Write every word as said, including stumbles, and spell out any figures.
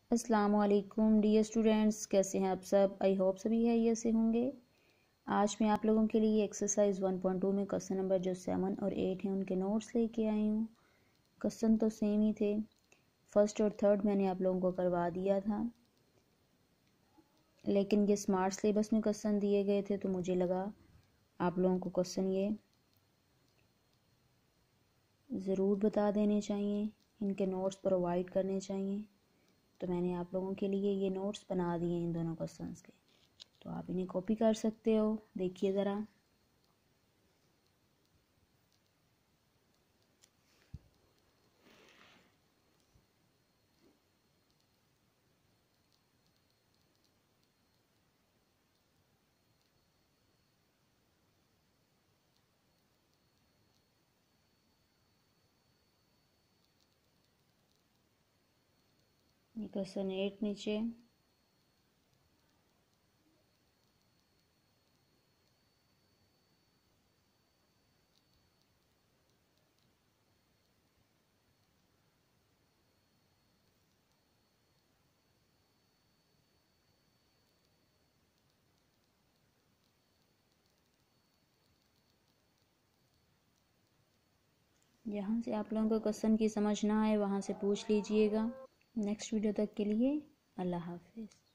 अस्सलामुअलैकुम dear students, कैसे हैं आप सब। आई होप सभी है से होंगे। आज मैं आप लोगों के लिए एक्सरसाइज वन पॉइंट टू में क्वेश्चन नंबर जो सेवन और एट हैं उनके नोट्स लेके आई हूँ। क्वेश्चन तो सेम ही थे, फर्स्ट और थर्ड मैंने आप लोगों को करवा दिया था, लेकिन ये स्मार्ट सिलेबस में क्वेश्चन दिए गए थे तो मुझे लगा आप लोगों को क्वेश्चन ये ज़रूर बता देने चाहिए, इनके नोट्स प्रोवाइड करने चाहिए। तो मैंने आप लोगों के लिए ये नोट्स बना दिए इन दोनों क्वेश्चंस के, तो आप इन्हें कॉपी कर सकते हो। देखिए ज़रा, ये क्वेश्चन एट नीचे, यहाँ से आप लोगों को क्वेश्चन की समझ ना आए वहाँ से पूछ लीजिएगा। नेक्स्ट वीडियो तक के लिए अल्लाह हाफिज़।